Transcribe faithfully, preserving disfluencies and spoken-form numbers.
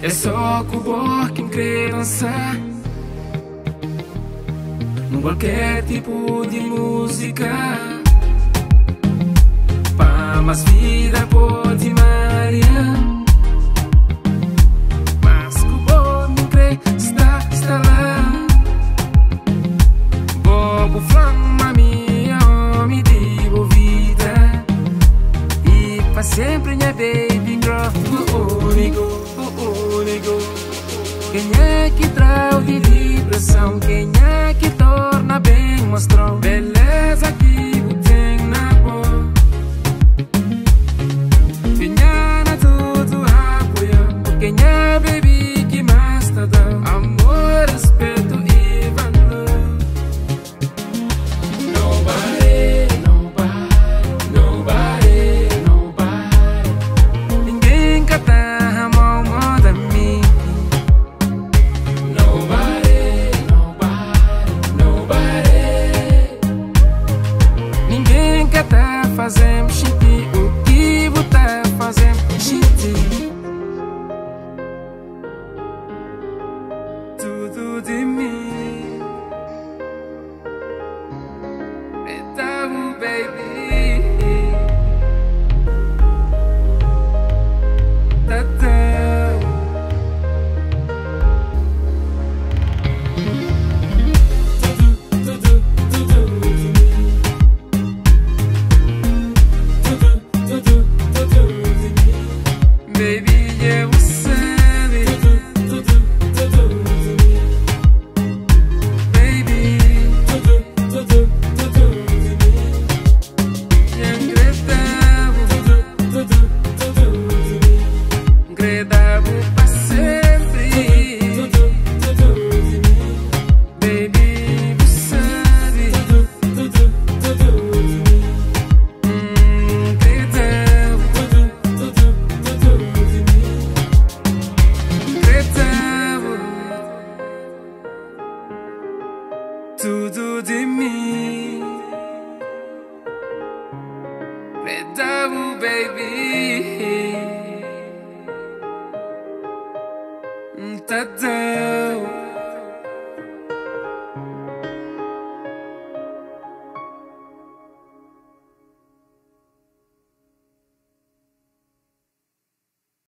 É só com o bor quem quer dançar em qualquer tipo de música. Para mais vida pode Maria, mas com o bor não crê, está, está lá. Bobo flama minha homem de boa vida e para sempre minha baby girl. O único, o único. Quem é que traz de vibração? Quem é que torna bem mostrou beleza que o tem na boa? Vinha na tudo apoia. Quem é baby que mais tá dando amor, respeito e valor? Nobody, nobody, nobody, nobody. Ninguém cata a mão da mim. Nobody, nobody, nobody. Ninguém cata fazendo xinti o que você fazendo xinti. Tudo de mim. Então, baby, tá tão. Tudo, tudo, tudo de mim. Tudo, tudo, tudo de mim. Baby, yeah, você sabe. Tudo, tudo, tudo de mim. Baby, tudo, tudo, tudo de mim. Agradável, tudo, tudo, tudo de mim. Agradável pra sempre. Tudo, tudo de mim. Baby, você sabe. Tudo, tudo, tudo de mim. Agradável, tudo, tudo, tudo de mim. Agradável, tudo de mim. Agradável, baby. Tá dando.